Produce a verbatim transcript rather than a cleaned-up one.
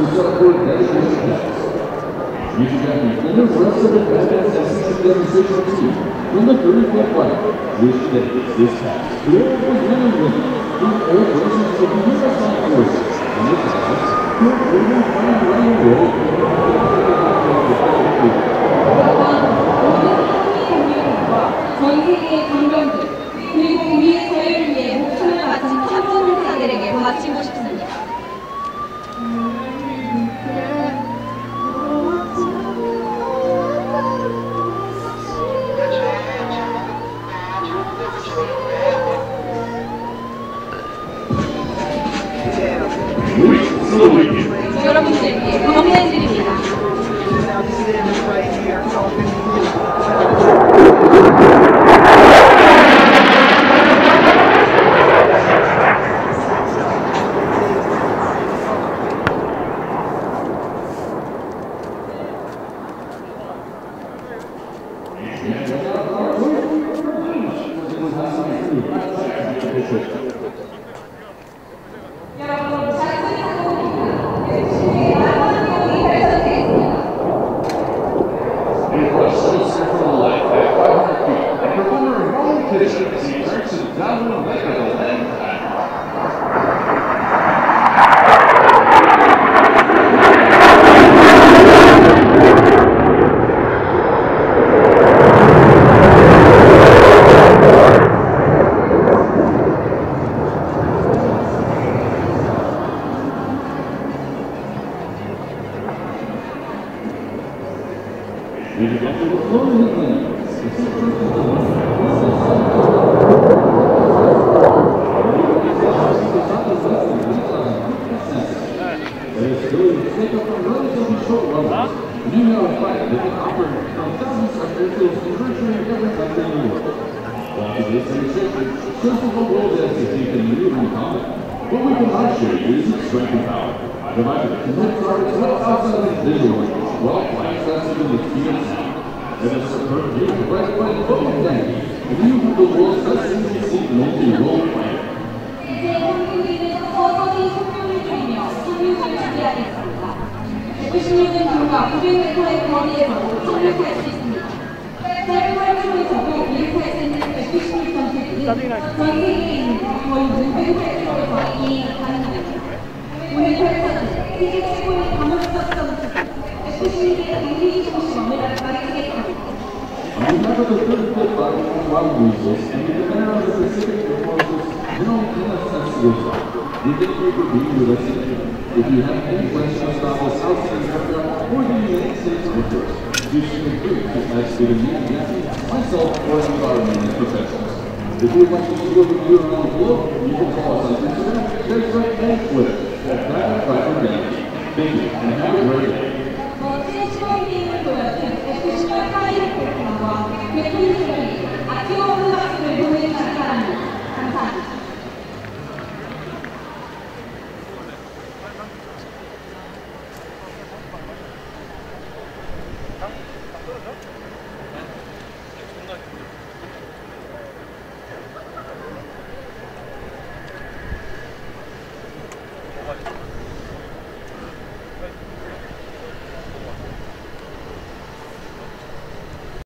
to celebrate dedication days. You can get the rest of the Batman Assistant Demonstration Team from the thirty-foot flight, which day this past year was winning winning in all versions of the U S Armed Forces, and this happens to a freedom flying right away in 전 세계의 강병들 그리고 우리의 자유를 위해 목숨을 바친 참전 용사들에게 바치고 싶습니다. 여러분들께 건배해드립니다. 백구십육 년 불과 구백 미터의 거리에서도 착륙할 수 있습니다. 짧은 활주로에서도 이륙할 수 있는 백구십육 톤 jet이 전 세계에 있는 거의 오백 활주로에서 이행이 가능합니다. 오늘 펼쳐진 세계 최고의 감염적 점수 백구십육 개의 강력이 조금씩 머물러 가리키겠습니다. On behalf of the thirty-fifth Battle Wild Weasels and the commander of the Pacific Air Force's General Kenneth Sensiusa, we thank you for being with us today. If you have any questions about the South Sea aircraft or the United States Air Force, you should be free to ask either me, Jackie, myself, or any of our maintenance professionals. If you would like to see what we do around the globe, you can call us on Instagram, Facebook, and Twitter at Private Fighter Jackie. Thank you, and have a great day. 멋진 시범 비행을 보여준 백구십육 하이리프트와 백분들을